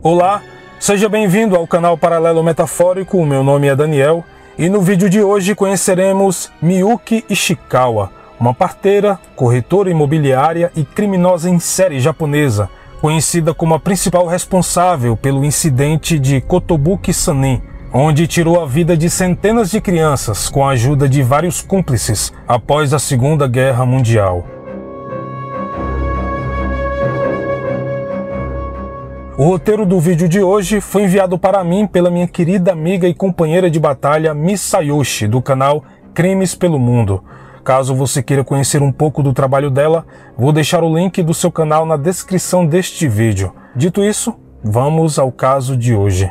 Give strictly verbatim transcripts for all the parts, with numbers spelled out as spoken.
Olá, seja bem-vindo ao canal Paralelo Metafórico, o meu nome é Daniel e no vídeo de hoje conheceremos Miyuki Ishikawa, uma parteira, corretora imobiliária e criminosa em série japonesa, conhecida como a principal responsável pelo incidente de Kotobuki-Sanin, onde tirou a vida de centenas de crianças com a ajuda de vários cúmplices após a Segunda Guerra Mundial. O roteiro do vídeo de hoje foi enviado para mim pela minha querida amiga e companheira de batalha Misayoshi, do canal Crimes pelo Mundo. Caso você queira conhecer um pouco do trabalho dela, vou deixar o link do seu canal na descrição deste vídeo. Dito isso, vamos ao caso de hoje.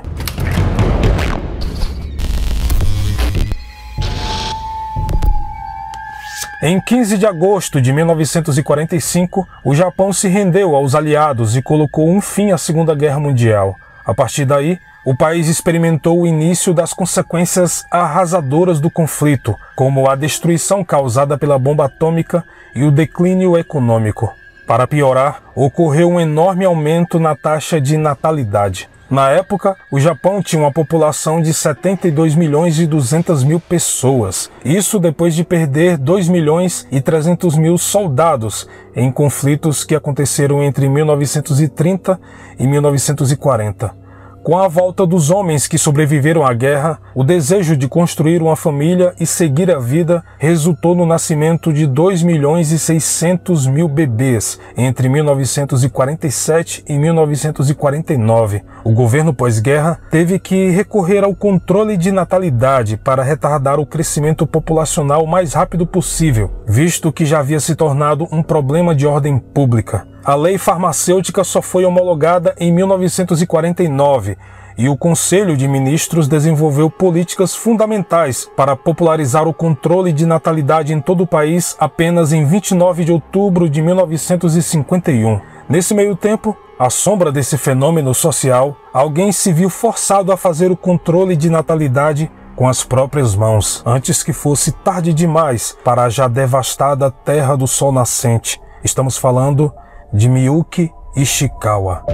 Em quinze de agosto de mil novecentos e quarenta e cinco, o Japão se rendeu aos aliados e colocou um fim à Segunda Guerra Mundial. A partir daí, o país experimentou o início das consequências arrasadoras do conflito, como a destruição causada pela bomba atômica e o declínio econômico. Para piorar, ocorreu um enorme aumento na taxa de natalidade. Na época, o Japão tinha uma população de setenta e dois milhões e duzentas mil pessoas. Isso depois de perder dois milhões e trezentos mil soldados em conflitos que aconteceram entre mil novecentos e trinta e mil novecentos e quarenta. Com a volta dos homens que sobreviveram à guerra, o desejo de construir uma família e seguir a vida resultou no nascimento de dois milhões e seiscentos mil bebês entre mil novecentos e quarenta e sete e mil novecentos e quarenta e nove. O governo pós-guerra teve que recorrer ao controle de natalidade para retardar o crescimento populacional o mais rápido possível, visto que já havia se tornado um problema de ordem pública. A lei farmacêutica só foi homologada em mil novecentos e quarenta e nove e o Conselho de Ministros desenvolveu políticas fundamentais para popularizar o controle de natalidade em todo o país apenas em vinte e nove de outubro de mil novecentos e cinquenta e um. Nesse meio tempo, à sombra desse fenômeno social, alguém se viu forçado a fazer o controle de natalidade com as próprias mãos, antes que fosse tarde demais para a já devastada Terra do Sol Nascente. Estamos falando de Miyuki Ishikawa.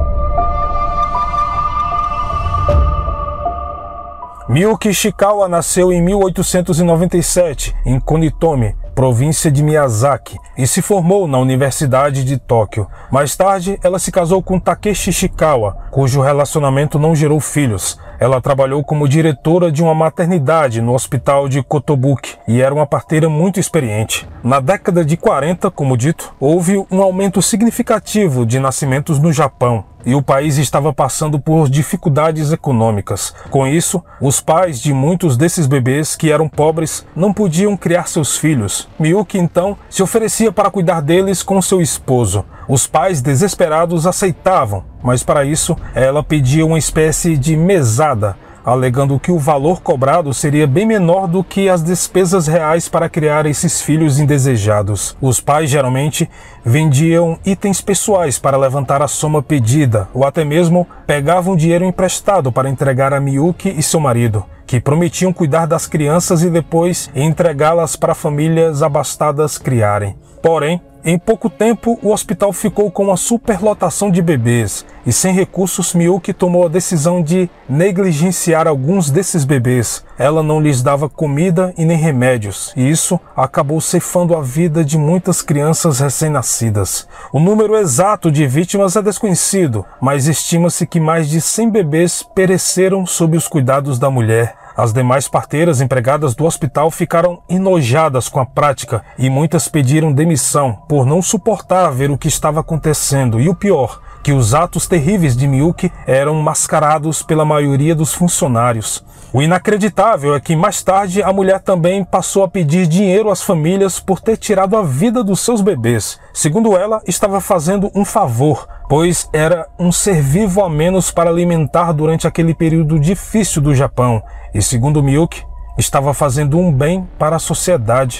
Miyuki Ishikawa nasceu em mil oitocentos e noventa e sete, em Konitomi, província de Miyazaki, e se formou na Universidade de Tóquio. Mais tarde, ela se casou com Takeshi Ishikawa, cujo relacionamento não gerou filhos. Ela trabalhou como diretora de uma maternidade no hospital de Kotobuki e era uma parteira muito experiente. Na década de quarenta, como dito, houve um aumento significativo de nascimentos no Japão e o país estava passando por dificuldades econômicas. Com isso, os pais de muitos desses bebês que eram pobres não podiam criar seus filhos. Miyuki, então, se oferecia para cuidar deles com seu esposo. Os pais, desesperados, aceitavam, mas para isso ela pedia uma espécie de mesada, alegando que o valor cobrado seria bem menor do que as despesas reais para criar esses filhos indesejados. Os pais geralmente vendiam itens pessoais para levantar a soma pedida, ou até mesmo pegavam dinheiro emprestado para entregar a Miyuki e seu marido, que prometiam cuidar das crianças e depois entregá-las para famílias abastadas criarem. Porém, em pouco tempo, o hospital ficou com uma superlotação de bebês e, sem recursos, Miyuki tomou a decisão de negligenciar alguns desses bebês. Ela não lhes dava comida e nem remédios, e isso acabou ceifando a vida de muitas crianças recém-nascidas. O número exato de vítimas é desconhecido, mas estima-se que mais de cem bebês pereceram sob os cuidados da mulher. As demais parteiras empregadas do hospital ficaram enojadas com a prática e muitas pediram demissão por não suportar ver o que estava acontecendo. E o pior, que os atos terríveis de Miyuki eram mascarados pela maioria dos funcionários. O inacreditável é que mais tarde a mulher também passou a pedir dinheiro às famílias por ter tirado a vida dos seus bebês. Segundo ela, estava fazendo um favor, pois era um ser vivo a menos para alimentar durante aquele período difícil do Japão. E segundo Miyuki, estava fazendo um bem para a sociedade.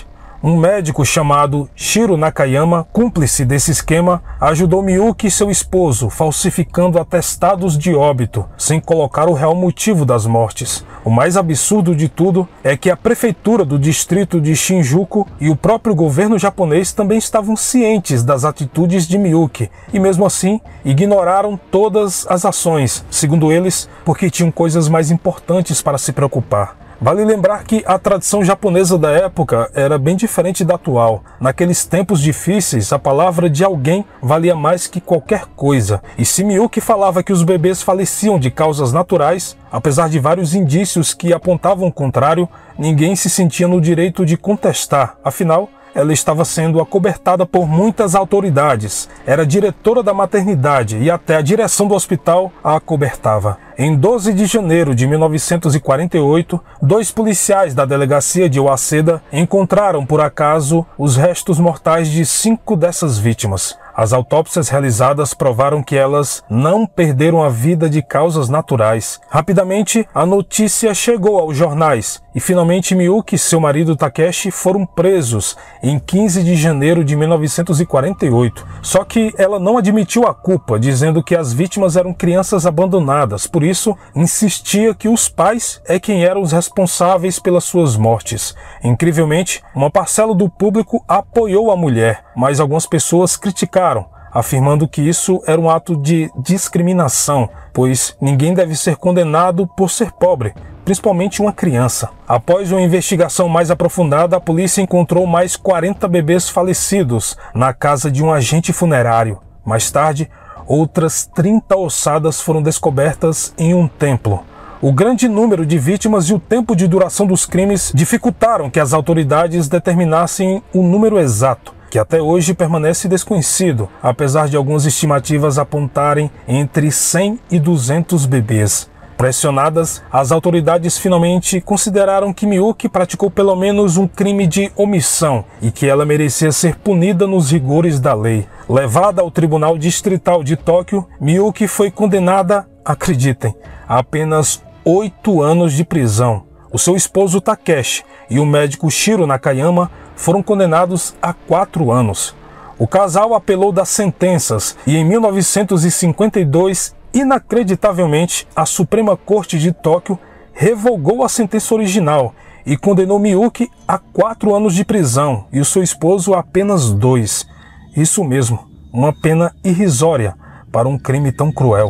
Um médico chamado Shiro Nakayama, cúmplice desse esquema, ajudou Miyuki e seu esposo, falsificando atestados de óbito, sem colocar o real motivo das mortes. O mais absurdo de tudo é que a prefeitura do distrito de Shinjuku e o próprio governo japonês também estavam cientes das atitudes de Miyuki e, mesmo assim, ignoraram todas as ações, segundo eles, porque tinham coisas mais importantes para se preocupar. Vale lembrar que a tradição japonesa da época era bem diferente da atual. Naqueles tempos difíceis, a palavra de alguém valia mais que qualquer coisa. E se Miyuki falava que os bebês faleciam de causas naturais, apesar de vários indícios que apontavam o contrário, ninguém se sentia no direito de contestar. Afinal, ela estava sendo acobertada por muitas autoridades. Era diretora da maternidade e até a direção do hospital a acobertava. Em doze de janeiro de mil novecentos e quarenta e oito, dois policiais da delegacia de Waseda encontraram por acaso os restos mortais de cinco dessas vítimas. As autópsias realizadas provaram que elas não perderam a vida de causas naturais. Rapidamente, a notícia chegou aos jornais e finalmente Miyuki e seu marido Takeshi foram presos em quinze de janeiro de mil novecentos e quarenta e oito. Só que ela não admitiu a culpa, dizendo que as vítimas eram crianças abandonadas. Por isso, insistia que os pais é quem eram os responsáveis pelas suas mortes. Incrivelmente, uma parcela do público apoiou a mulher, mas algumas pessoas criticaram, afirmando que isso era um ato de discriminação, pois ninguém deve ser condenado por ser pobre, principalmente uma criança. Após uma investigação mais aprofundada, a polícia encontrou mais quarenta bebês falecidos na casa de um agente funerário. Mais tarde, outras trinta ossadas foram descobertas em um templo. O grande número de vítimas e o tempo de duração dos crimes dificultaram que as autoridades determinassem o número exato, que até hoje permanece desconhecido, apesar de algumas estimativas apontarem entre cem e duzentos bebês. Pressionadas, as autoridades finalmente consideraram que Miyuki praticou pelo menos um crime de omissão e que ela merecia ser punida nos rigores da lei. Levada ao Tribunal Distrital de Tóquio, Miyuki foi condenada, acreditem, a apenas oito anos de prisão. O seu esposo Takeshi e o médico Shiro Nakayama foram condenados a quatro anos. O casal apelou das sentenças e em mil novecentos e cinquenta e dois, inacreditavelmente, a Suprema Corte de Tóquio revogou a sentença original e condenou Miyuki a quatro anos de prisão e o seu esposo a apenas dois. Isso mesmo, uma pena irrisória para um crime tão cruel.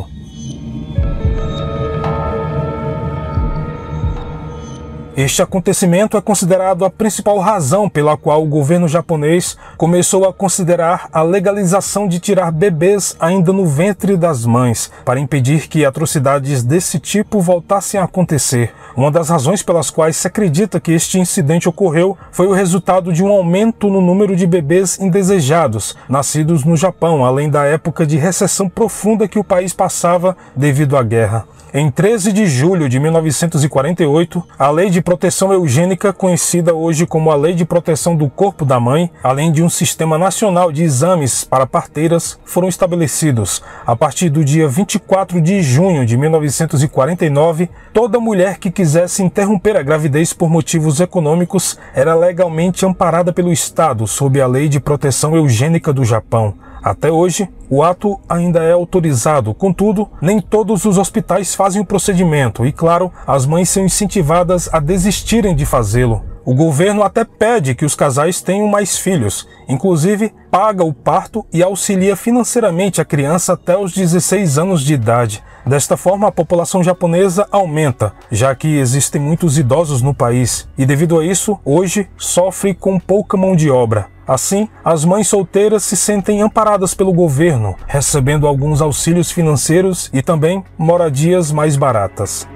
Este acontecimento é considerado a principal razão pela qual o governo japonês começou a considerar a legalização de tirar bebês ainda no ventre das mães, para impedir que atrocidades desse tipo voltassem a acontecer. Uma das razões pelas quais se acredita que este incidente ocorreu foi o resultado de um aumento no número de bebês indesejados, nascidos no Japão, além da época de recessão profunda que o país passava devido à guerra. Em treze de julho de mil novecentos e quarenta e oito, a Lei de Proteção Eugênica, conhecida hoje como a Lei de Proteção do Corpo da Mãe, além de um sistema nacional de exames para parteiras, foram estabelecidos. A partir do dia vinte e quatro de junho de mil novecentos e quarenta e nove, toda mulher que quisesse interromper a gravidez por motivos econômicos era legalmente amparada pelo Estado sob a Lei de Proteção Eugênica do Japão. Até hoje, o ato ainda é autorizado, contudo, nem todos os hospitais fazem o procedimento e, claro, as mães são incentivadas a desistirem de fazê-lo. O governo até pede que os casais tenham mais filhos, inclusive paga o parto e auxilia financeiramente a criança até os dezesseis anos de idade. Desta forma, a população japonesa aumenta, já que existem muitos idosos no país e, devido a isso, hoje sofre com pouca mão de obra. Assim, as mães solteiras se sentem amparadas pelo governo, recebendo alguns auxílios financeiros e também moradias mais baratas.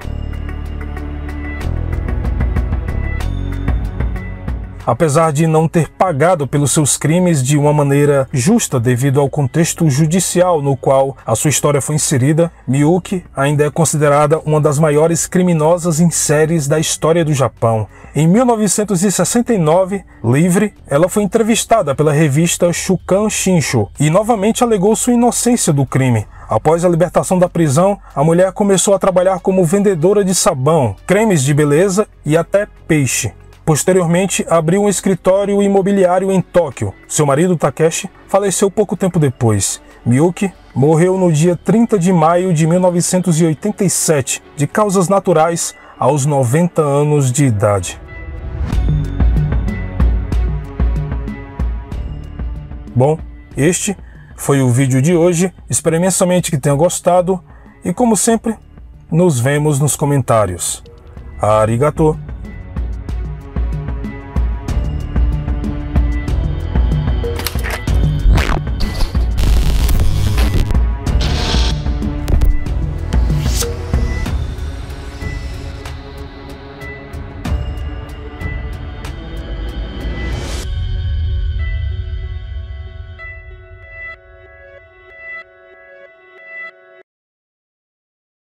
Apesar de não ter pagado pelos seus crimes de uma maneira justa devido ao contexto judicial no qual a sua história foi inserida, Miyuki ainda é considerada uma das maiores criminosas em séries da história do Japão. Em mil novecentos e sessenta e nove, livre, ela foi entrevistada pela revista Shukan Shinsho e novamente alegou sua inocência do crime. Após a libertação da prisão, a mulher começou a trabalhar como vendedora de sabão, cremes de beleza e até peixe. Posteriormente, abriu um escritório imobiliário em Tóquio. Seu marido, Takeshi, faleceu pouco tempo depois. Miyuki morreu no dia trinta de maio de mil novecentos e oitenta e sete, de causas naturais, aos noventa anos de idade. Bom, este foi o vídeo de hoje. Espero imensamente que tenham gostado e, como sempre, nos vemos nos comentários. Arigato!